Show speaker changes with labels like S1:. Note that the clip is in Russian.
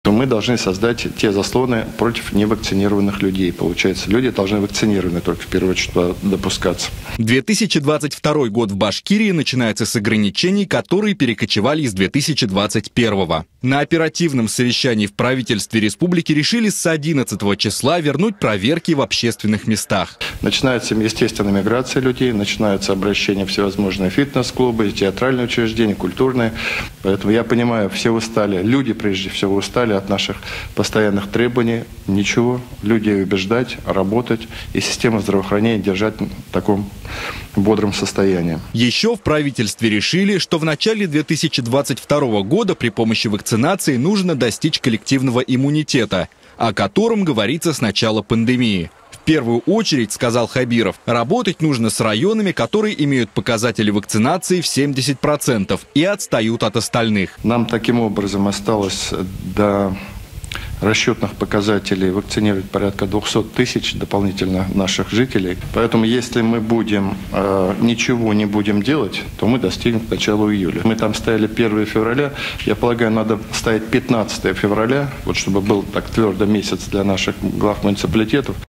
S1: Мы должны создать те заслоны против невакцинированных людей. Получается, люди должны вакцинированы только в первую очередь допускаться.
S2: 2022 год в Башкирии начинается с ограничений, которые перекочевали из 2021. На оперативном совещании в правительстве республики решили с 11 числа вернуть проверки в общественных местах.
S1: Начинается, естественно, миграция людей, начинаются обращения в всевозможные фитнес-клубы, театральные учреждения, культурные. Поэтому я понимаю, все устали, люди прежде всего устали от наших постоянных требований. Ничего, людей убеждать, работать и систему здравоохранения держать в таком бодром состоянии.
S2: Еще в правительстве решили, что в начале 2022 года при помощи вакцинации нужно достичь коллективного иммунитета, о котором говорится с начала пандемии. В первую очередь, сказал Хабиров, работать нужно с районами, которые имеют показатели вакцинации в 70% и отстают от остальных.
S1: Нам таким образом осталось до расчетных показателей вакцинировать порядка 200 тысяч дополнительно наших жителей. Поэтому если мы ничего не будем делать, то мы достигнем к началу июля. Мы там ставили 1 февраля, я полагаю, надо ставить 15 февраля, вот чтобы был так твердо месяц для наших глав муниципалитетов.